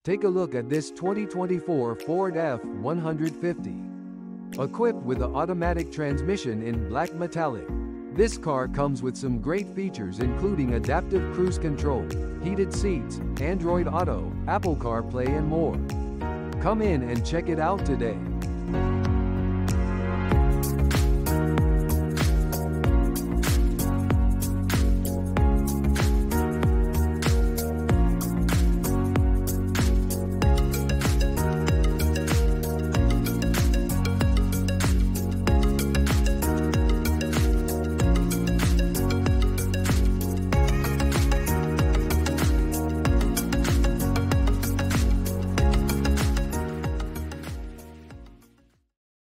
Take a look at this 2024 Ford F-150. Equipped with an automatic transmission in black metallic, this car comes with some great features including adaptive cruise control, heated seats, Android Auto, Apple CarPlay and more. Come in and check it out today.